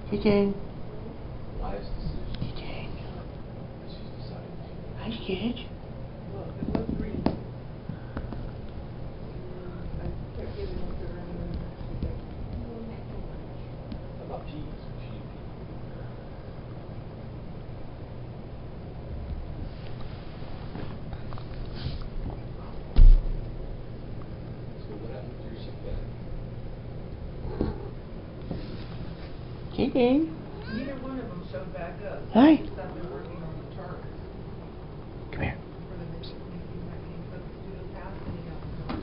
Hey, Jane. Wise decision. Hey, Jane. She's decided to. Hi, Skids. Well, it was green. I kept giving it to her and then she's like, "Oh, not so much." How about peas? She eat peas. So what happened to your sick bag? Hey, Jane. Neither one of them showed back up. Hi. Just I've been working on the chart Come here. for the making my name substitute pass and he got one.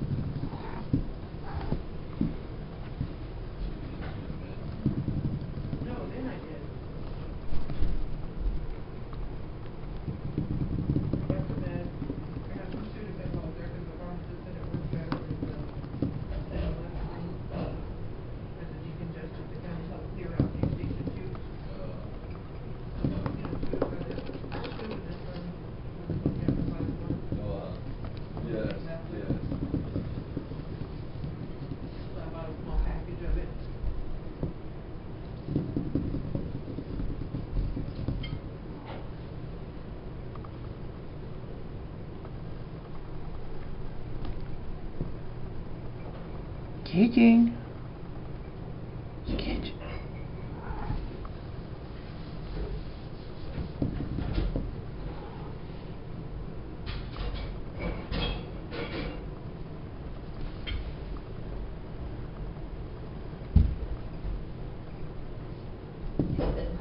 No, then I did. I got the med. I had some Sudafed there because the pharmacist said it was better than the epinephrine as a decongestant to kind of help clear out the station tubes. Yes, yes. So I bought a small package of it. Hey, Jane. Skids. Yes.